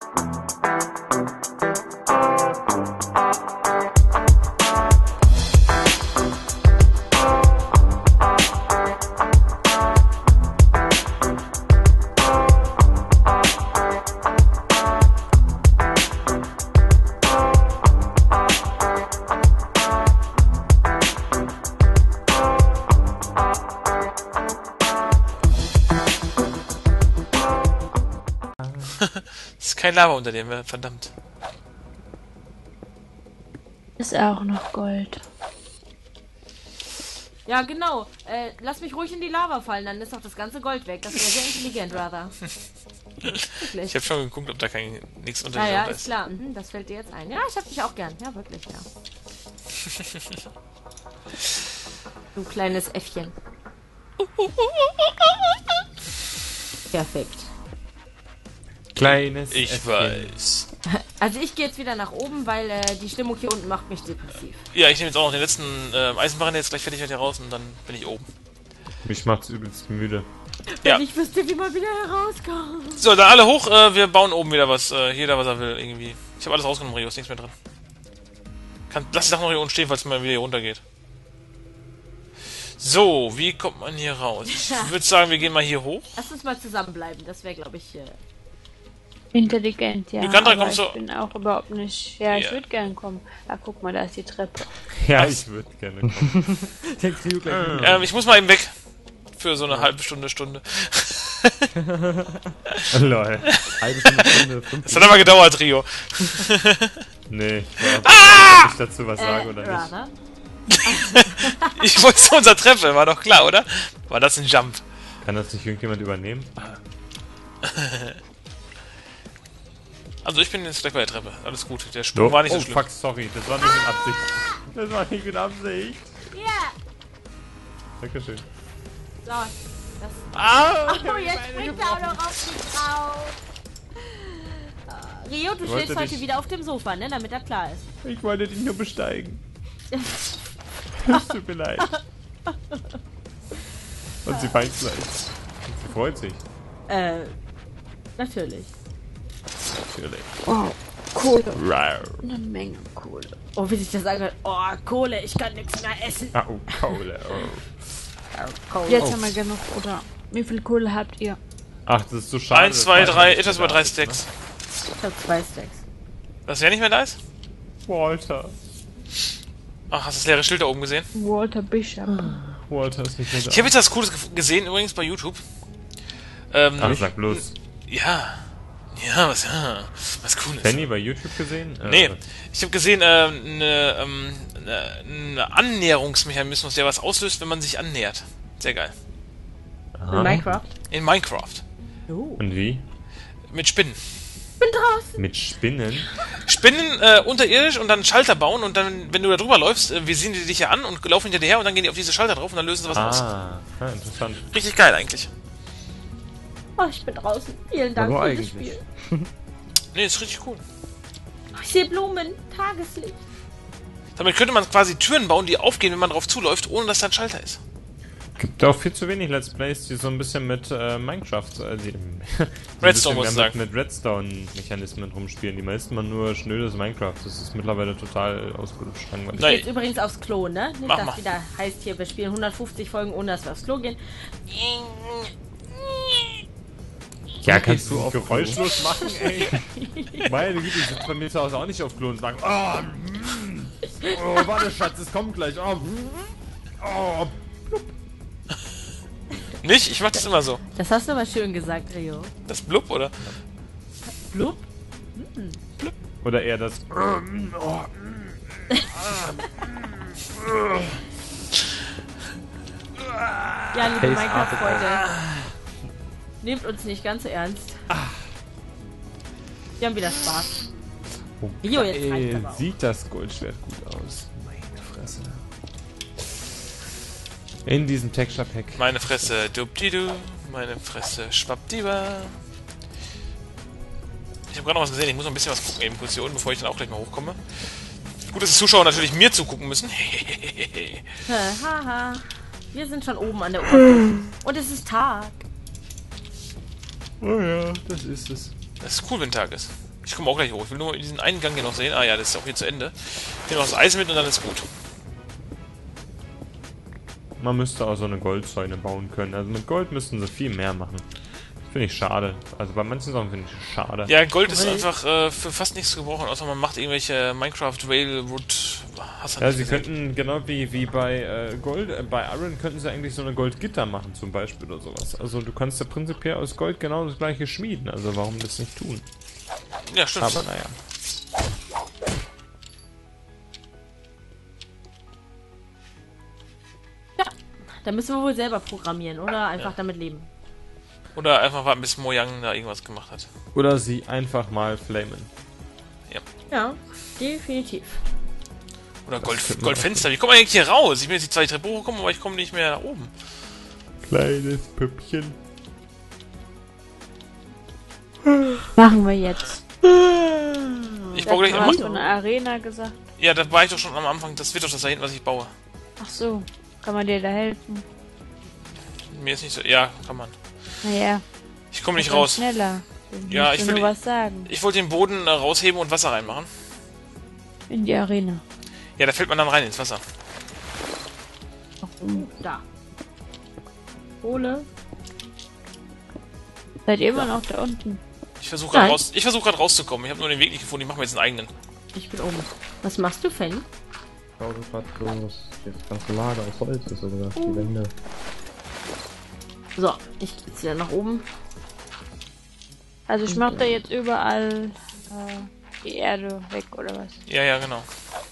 Ist kein Lava unter dem, verdammt. Ist auch noch Gold. Ja, genau. Lass mich ruhig in die Lava fallen, dann ist doch das ganze Gold weg. Das wäre sehr intelligent, Rather. Wirklich. Ich habe schon geguckt, ob da nichts unter dem Ja, ist. ist klar. Mhm, das fällt dir jetzt ein. Ja, ich hab dich auch gern. Ja, wirklich, ja. Du kleines Äffchen. Perfekt. Kleines Ich Äffchen. weiß. Also ich gehe jetzt wieder nach oben, weil die Stimmung hier unten macht mich depressiv. Ja, ich nehme jetzt auch noch den letzten Eisenbarren jetzt gleich fertig mit hier raus und dann bin ich oben. Mich macht's übelst müde. Ja. Wenn ich wüsste, wie man wieder herauskommt. So, dann alle hoch, wir bauen oben wieder was. Jeder, was er will, irgendwie. Ich habe alles rausgenommen, Rio, ist nichts mehr drin. Lass die Sachen noch hier unten stehen, falls man wieder hier runter geht. So, wie kommt man hier raus? Ich würde sagen, wir gehen mal hier hoch. Lass uns mal zusammenbleiben, das wäre, glaube ich, Intelligent, ja. Vikandra, Aber kommst du- ich bin auch überhaupt nicht... Ja, ich Ja. würde gern kommen. Ah, guck mal, da ist die Treppe. Ja, ich würde gerne kommen. Der Trio gleich Ich muss mal eben weg. Für so eine halbe Stunde. Lol. Halbe Stunde, 5 Das hat aber gedauert, Rio. Nee, ob ich dazu was sage oder nicht. Rather. Ich wollte zu unserer Treppe, war doch klar, oder? War das ein Jump? Kann das nicht irgendjemand übernehmen? Also ich bin jetzt gleich bei der Treppe. Alles gut. Der Sprung So. war nicht so Oh schlimm. fuck, sorry, das war nicht mit Absicht. Das war nicht mit Absicht. Ja. Dankeschön. So. Das Ah, oh, jetzt springt er auch noch auf mich drauf. Rio, du Wollte schläfst heute dich- wieder auf dem Sofa, ne? Damit er klar ist. ich wollte dich nur besteigen. Es tut mir leid. Und sie weint gleich. Und sie freut sich. Natürlich. Natürlich. Oh, Kohle. Rar. Eine Menge Kohle. Oh, wie sich das anhört. Oh, Kohle, ich kann nichts mehr essen. Ah, oh, Kohle. Oh. Kohle. Jetzt haben wir genug, oder? Wie viel Kohle habt ihr? Ach, das ist so schade. 1, 2, dass 3, Walter etwas nicht über da 3 ist, Stacks. Ich hab 2 Stacks. Was, wer nicht mehr da ist? Ne? Walter. Ach, hast du das leere Schild da oben gesehen? Walter Bishop. Walter ist nicht mehr da. Ich habe jetzt was Cooles gesehen, übrigens bei YouTube. Ach, sag bloß. Ja, was Cooles. Penny bei YouTube gesehen? Nee, ich habe gesehen, eine Annäherungsmechanismus, der was auslöst, wenn man sich annähert. Sehr geil. In Minecraft? In Minecraft. Oh. Und wie? Mit Spinnen. Bin draußen. Mit Spinnen? Spinnen unterirdisch und dann Schalter bauen und dann, wenn du da drüber läufst, wir sehen die dich ja an und laufen hinter dir her und dann gehen die auf diese Schalter drauf und dann lösen sie was aus. Interessant. Richtig geil eigentlich. Oh, ich bin draußen. Vielen Dank Aber für das eigentlich. Spiel. Nee, ist richtig cool. Oh, ich sehe Blumen. Tageslicht. Damit könnte man quasi Türen bauen, die aufgehen, wenn man drauf zuläuft, ohne dass da ein Schalter ist. Gibt auch viel zu wenig Let's Plays, die so ein bisschen mit Minecraft, Redstone, muss ich sagen. mit Redstone-Mechanismen rumspielen. Die meisten machen nur schnödes Minecraft. Das ist mittlerweile total ausgelutscht. langweilig. Nein. Jetzt übrigens aufs Klo, ne? Nicht, Mach dass mal. wieder heißt hier, wir spielen 150 Folgen, ohne dass wir aufs Klo gehen. Ja, kannst du auf auch geräuschlos machen, ey? Meine Güte, ich sitze bei mir zu Hause auch nicht auf Klo und sage, oh, warte, Schatz, es kommt gleich. Oh, Nicht? Ich mach das immer so. Das hast du aber schön gesagt, Rio. Das Blub, oder? Blub? Oder eher das. Ja, liebe Face Minecraft-Freunde. Nehmt uns nicht ganz so ernst. Wir haben wieder Spaß. Rio, jetzt reicht aber auch. Sieht das Goldschwert gut aus. Meine Fresse. In diesem Texture-Pack. Meine Fresse, dubdidu. Meine Fresse, schwappdiba. Ich habe gerade noch was gesehen, ich muss noch ein bisschen was gucken, eben kurz hier unten, bevor ich dann auch gleich mal hochkomme. Gut, dass die Zuschauer natürlich mir zugucken müssen. Haha. Wir sind schon oben an der Oberfläche. Und es ist Tag. Oh ja, das ist es. Das ist cool, wenn Tag ist. Ich komme auch gleich hoch. Ich will nur diesen einen Gang hier noch sehen. Ah ja, das ist auch hier zu Ende. Ich nehme noch das Eisen mit und dann ist gut. Man müsste auch so eine Goldzäune bauen können. Also mit Gold müssten sie viel mehr machen. Finde ich schade. Also bei manchen Sachen finde ich schade. Ja, Gold ist einfach für fast nichts zu gebrauchen, außer man macht irgendwelche Minecraft Railwood. Ja, sie könnten, genau wie bei Gold, bei Iron könnten sie eigentlich so eine Goldgitter machen zum Beispiel oder sowas. Also du kannst ja prinzipiell aus Gold genau das gleiche schmieden. Also warum das nicht tun? Ja, stimmt. Aber naja. Da müssen wir wohl selber programmieren oder einfach damit leben. Oder einfach warten, bis Mojang da irgendwas gemacht hat. Oder sie einfach mal flamen. Ja, definitiv. Oder Goldfenster. Wie kommt man eigentlich hier raus? Ich will jetzt die 2 Treppen hochkommen, aber ich komme nicht mehr nach oben. Kleines Püppchen. Machen wir jetzt. Ich baue gleich Du noch. hast so eine Arena gesagt. Ja, da war ich doch schon am Anfang. Das wird doch das da hinten, was ich baue. Ach so. Kann man dir da helfen? Mir ist nicht so. Ja, kann man. Naja. Ich komme nicht dann raus. Schneller. Ja, ich will nur was sagen. Ich wollte den Boden rausheben und Wasser reinmachen. In die Arena. Ja, da fällt man dann rein ins Wasser. Da. Kohle. Seid ihr immer noch da unten? Ich versuche gerade rauszukommen. Ich habe nur den Weg nicht gefunden. Ich mache mir jetzt einen eigenen. Ich bin oben. Was machst du, Fanny? Ich glaube gerade bloß, das ganze Lager aus Holz ist, so gesagt, die Wände. So, ich gehe jetzt wieder nach oben. Also ich mache da jetzt überall die Erde weg, oder was? Ja, ja, genau.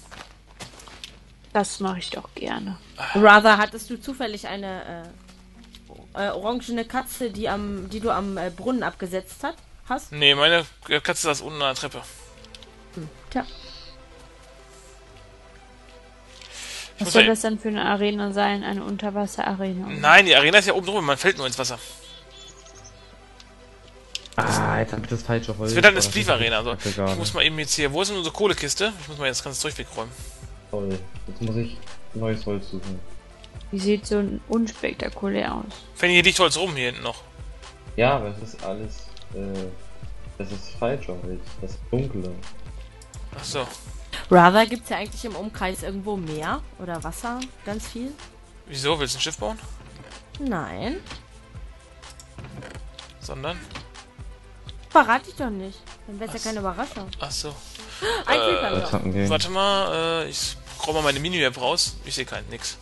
Das mache ich doch gerne. Rather, hattest du zufällig eine orangene Katze, die du am Brunnen abgesetzt hast? Nee, meine Katze saß unten an der Treppe. Tja. Was soll das dann für eine Arena sein? Eine Unterwasser-Arena? Nein, die Arena ist ja oben drüber. Man fällt nur ins Wasser. Ah, jetzt hab ich das falsche Holz. Das wird dann eine Spleef-Arena. Also, Kacke ich gerade. muss mal eben jetzt hier... Wo ist denn unsere Kohlekiste? Ich muss mal jetzt das ganze Zeug wegräumen. Toll. Jetzt muss ich neues Holz suchen. Die sieht so unspektakulär aus. Fanny, hier liegt Holz rum, hier hinten noch. Ja, aber es ist alles, das ist falsche Holz. Das ist dunkle. Ach so. Rather, gibt's ja eigentlich im Umkreis irgendwo Meer oder Wasser? Ganz viel? Wieso? Willst du ein Schiff bauen? Nein. Sondern? Verrate ich doch nicht. Dann wär's ja keine Überraschung. Ach so. Ein Creeper Jetzt noch. hatten wir. Warte mal, ich räume mal meine Minimap raus. Ich sehe keinen, nix.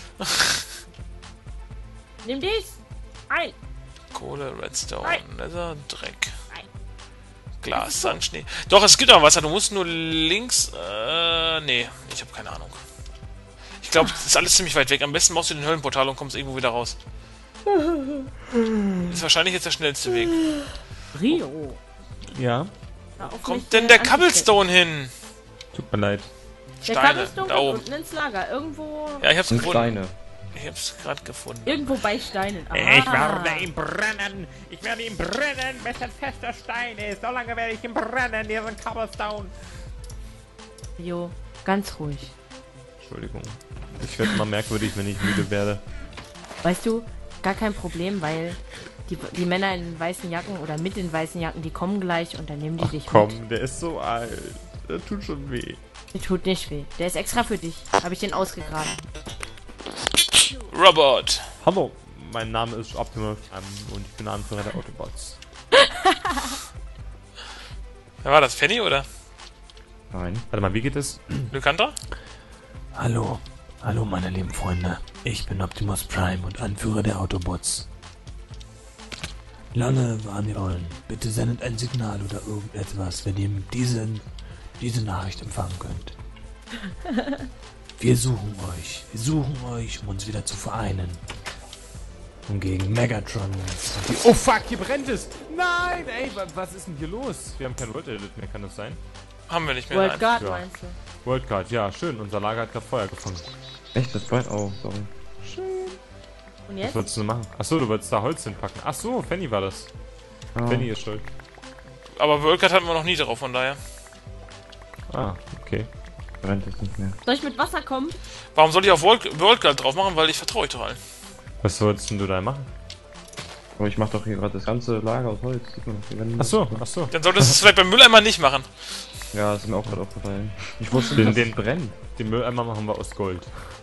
Nimm dies! Ein! Kohle, Redstone, Nein. Nether, Dreck. Nein. Glas, Sand, Schnee. Doch, es gibt auch Wasser. Du musst nur links... nee. Ich habe keine Ahnung. Ich glaube, das ist alles ziemlich weit weg. Am besten machst du den Höllenportal und kommst irgendwo wieder raus. Ist wahrscheinlich jetzt der schnellste Weg. Rio! Ja, Hör auf, Kommt mich, denn der anzustellen. Cobblestone hin? tut mir leid. Der Steine, Cobblestone da geht oben. unten ins Lager. Irgendwo... Ja, ich hab's Und gefunden. Steine. Ich hab's gerade gefunden. Irgendwo bei Steinen. Ich werde ihn brennen! Ich werde ihn brennen, bis ein fester Stein ist. So lange werde ich ihn brennen, diesen Cobblestone. Jo, ganz ruhig. Entschuldigung. Ich werde immer merkwürdig, wenn ich müde werde. Weißt du, gar kein Problem, weil die Männer in den weißen Jacken oder mit den weißen Jacken, die kommen gleich und dann nehmen die dich mit. Komm, der ist so alt. Der tut schon weh. Der tut nicht weh. Der ist extra für dich. Habe ich den ausgegraben. Robot. Hallo, mein Name ist Optimus und ich bin Anführer der Autobots. Wer war das? Fanny oder Nein. Warte mal, wie geht es? Lykandra? Hallo, hallo meine lieben Freunde. Ich bin Optimus Prime und Anführer der Autobots. Lange waren wir wollen. Bitte sendet ein Signal oder irgendetwas, wenn ihr diese Nachricht empfangen könnt. Wir suchen euch, um uns wieder zu vereinen. Um gegen Megatron und die... Oh fuck, hier brennt es! Nein, ey, was ist denn hier los? Wir haben kein World Edit mehr, kann das sein? Haben wir nicht mehr. World nein. Guard Ja. meinst du? World Card, ja, schön. Unser Lager hat gerade Feuer gefangen. Echt, das brennt? Oh, sorry. Und Was jetzt? wolltest du machen? Achso, du wolltest da Holz hinpacken. Achso, Fanny war das. Ah. Fanny ist schuld. Aber World Guard hatten wir noch nie drauf, von daher. Ah, okay. Brennt es nicht mehr. Soll ich mit Wasser kommen? Warum soll ich auf World Guard drauf machen? Weil ich vertraue euch doch allen. Was wolltest denn du da machen? Aber ich mach doch hier gerade das ganze Lager aus Holz. Sieht man doch die Wände. Ach so. Dann solltest du es vielleicht beim Mülleimer nicht machen. Ja, das ist mir auch gerade aufgefallen. Ich wusste Den, nicht, dass den es brennt. Den Mülleimer machen wir aus Gold.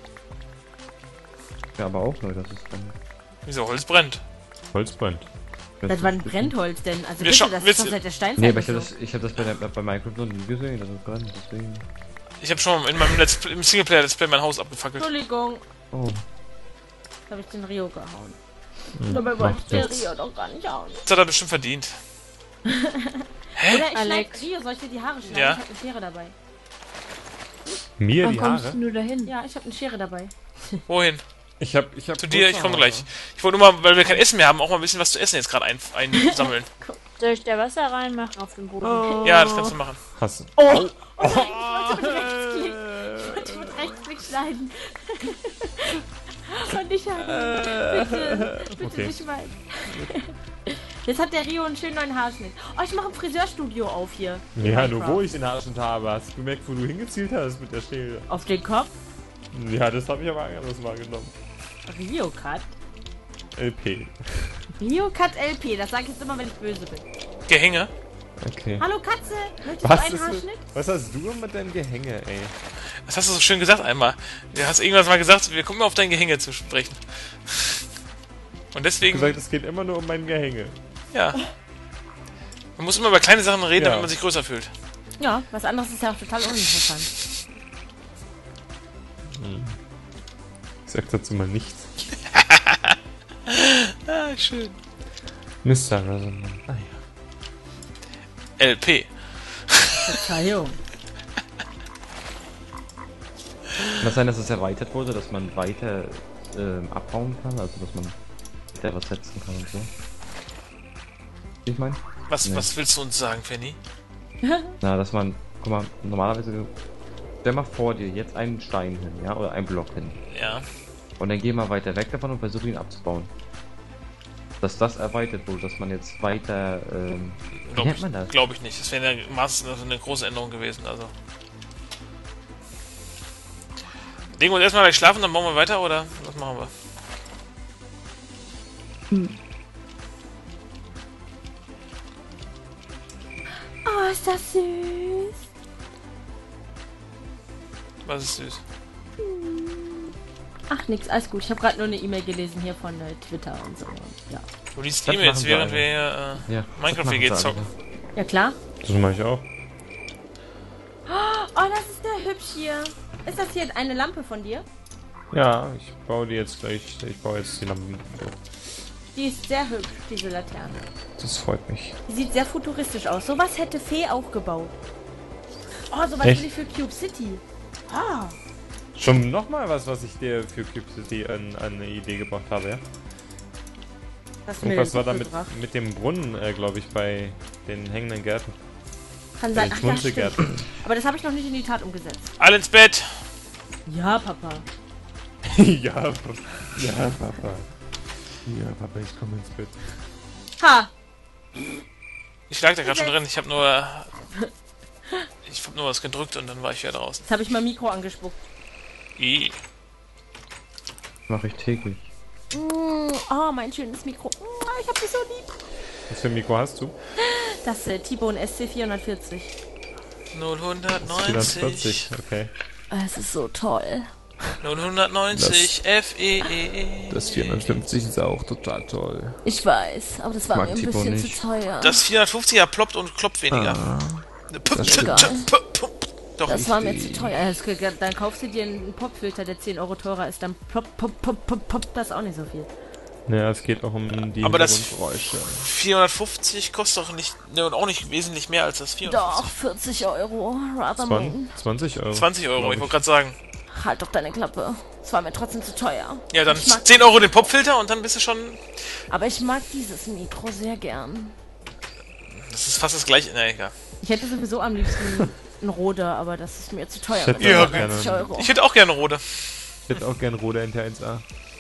Ja, aber auch neu, dass es brennt. Wieso? Holz brennt. Holz brennt. Das war ein Brennholz denn. Also Wir bitte, scha- das ist willst doch du- seit der Steinzeit. Nee, aber so. ich hab das bei Minecraft noch nie gesehen, dass es brennt, deswegen. Ich habe schon in meinem im Singleplayer-Let's Play mein Haus abgefackelt. Entschuldigung, Oh. jetzt habe ich den Rio gehauen. Dabei wollte der Rio doch gar nicht hauen. Das hat er bestimmt verdient. Oder ich Alex. schneid Rio, soll ich dir die Haare schneiden? Ja. Ich habe eine Schere dabei. Mir Wann die kommst Haare? du nur dahin? Ja, ich habe eine Schere dabei. Wohin? Ich hab Zu dir, ich kurze komme Haare. gleich. Ich wollte nur mal, weil wir kein Essen mehr haben, auch mal ein bisschen was zu essen jetzt gerade einsammeln. Soll ich da Wasser reinmachen auf den Boden? Ja, das kannst du machen. Hast du. Oh! Oh nein, ich wollte mit Rechtsklick. Ich wollte mit Rechtsklick schneiden. Und ich habe... Bitte Okay. nicht mal. Jetzt hat der Rio einen schönen neuen Haarschnitt. Oh, ich mache ein Friseurstudio auf hier. Ja, nur wo ich den Haarschnitt habe. Hast du gemerkt, wo du hingezielt hast mit der Schere? Auf den Kopf. Ja, das habe ich aber anders wahrgenommen. Rio Cut. LP. Rio Cut LP, das sage ich jetzt immer, wenn ich böse bin. Gehänge? Okay. Hallo Katze, möchtest Was, du einen ist, Haarschnitt? was hast du mit deinem Gehänge, ey? Das hast du so schön gesagt einmal. Du hast irgendwas mal gesagt, wir kommen mal auf dein Gehänge zu sprechen. Und Ich deswegen, gesagt, es geht immer nur um mein Gehänge. ja. Man muss immer über kleine Sachen reden, Ja. damit man sich größer fühlt. Ja, was anderes ist ja auch total uninteressant. Ich sag dazu mal nichts. Ah, schön. Mr. Rosamund. Ah ja. LP. Verzeihung. Kann das sein, dass es erweitert wurde, dass man weiter abbauen kann? Also, dass man weiter was setzen kann und so? Ich meine? Was, Nee. was willst du uns sagen, Fanny? Na, dass man, guck mal, normalerweise, stell mal vor dir jetzt einen Stein hin, ja, oder einen Block hin. Ja. Und dann geh mal weiter weg davon und versuch ihn abzubauen. Dass das erweitert wurde, dass man jetzt weiter, wie nennt man das? Glaube ich nicht. Das wäre eine große Änderung gewesen, also. Legen wir uns erstmal gleich schlafen, dann bauen wir weiter, oder was machen wir? Oh, ist das süß. Was ist süß? Ach, nix, alles gut. Ich habe gerade nur eine E-Mail gelesen hier von Twitter und so. Ja, Du liest Das E-Mails, machen sie während alle. wir Ja, Minecraft das machen WG sie zocken. alle. ja klar. Das mache ich auch. Oh, das ist der hübsch hier. Ist das hier eine Lampe von dir? Ja, ich baue die jetzt gleich. Ich baue jetzt die Lampen. Die ist sehr hübsch, diese Laterne. Das freut mich. Die sieht sehr futuristisch aus. Sowas hätte Fee auch gebaut. Oh, sowas Echt? will ich für Cube City. Ah, Schon nochmal was ich dir für Cube City an eine Idee gebracht habe, ja? das mir Irgendwas war da gebracht. mit dem Brunnen, glaube ich, bei den hängenden Gärten. Kann sein. Den Ach, ja, stimmt. Schmunzelgärten. Aber das habe ich noch nicht in die Tat umgesetzt. Alle ins Bett! Ja, Papa. Ja, Papa. Ja, Papa. Ja, Papa, ich komme ins Bett. Ha! Ich lag da gerade schon drin, ich habe nur was gedrückt und dann war ich wieder draußen. Jetzt habe ich mein Mikro angespuckt. Mach ich täglich. Oh, mein schönes Mikro. Ich hab dich so lieb. Was für ein Mikro hast du? Das T-Bone SC440. 090 440, okay. Es ist so toll. 090 FEE. Das 450 ist auch total toll. Ich weiß, aber das war Mag mir ein T-Bone bisschen nicht. zu teuer. Das 450er ploppt und kloppt weniger. ist egal. Doch, Das war mir zu teuer. Dann kaufst du dir einen Popfilter, der 10 Euro teurer ist, dann plopp, das ist auch nicht so viel. Naja, es geht auch um die aber das Hintergrundgeräusche. 450 kostet doch nicht, ne, und auch nicht wesentlich mehr als das 450. Doch, 40 Euro. Rather moon. 20 Euro. 20 Euro, glaub ich wollte gerade sagen. Halt doch deine Klappe. Es war mir trotzdem zu teuer. Ja, dann Ich mag 10 Euro den Popfilter und dann bist du schon. Aber ich mag dieses Mikro sehr gern. Das ist fast das gleiche. Na, egal. Ich hätte sowieso am liebsten einen Rode, aber das ist mir zu teuer. Ich hätte mit auch 190 gerne- Euro. Ich hätte auch gerne Rode. Ich hätte auch gern Rode NT1A.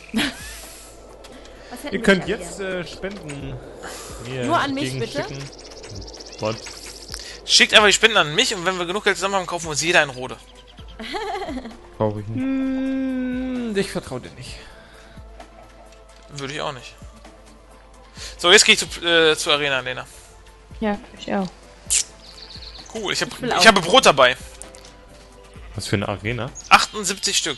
Was hätten Ihr wir könnt gerne jetzt hier? Spenden. Mir Nur an mich, bitte? entgegenschicken. What? Schickt einfach die Spenden an mich und wenn wir genug Geld zusammen haben, kaufen wir uns jeder einen Rode. Brauche ich nicht. Ich vertraue dir nicht. Würde ich auch nicht. So, jetzt gehe ich zur Arena, Lena. Ja, ich auch. Cool, ich will auch. habe Brot dabei. Was für eine Arena? 78 Stück.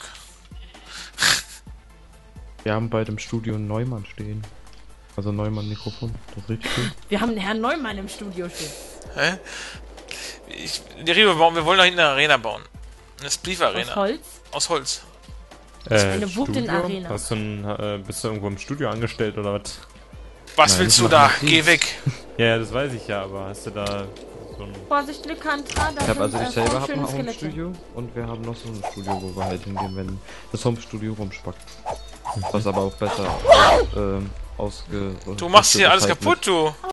Wir haben bei dem Studio einen Neumann stehen. Also Neumann-Mikrofon. Das ist richtig cool. Wir haben einen Herrn Neumann im Studio stehen. Hä? Wir wollen da hinten eine Arena bauen. Eine Aus Splief-Arena. Holz. Aus Holz. Eine Wooden-Arena. Hast du bist du irgendwo im Studio angestellt oder was? Was Nein, willst das du da? macht Geh nichts. weg. Ja, das weiß ich ja, aber hast du da so ein... Vorsicht, Lykantra, da Ich habe also ich sind selber habe schöne ein Skelette. Home-Studio und wir haben noch so ein Studio, wo wir halt hingehen, wenn das Home-Studio rumspackt. Was aber auch besser Du machst hier alles kaputt, du.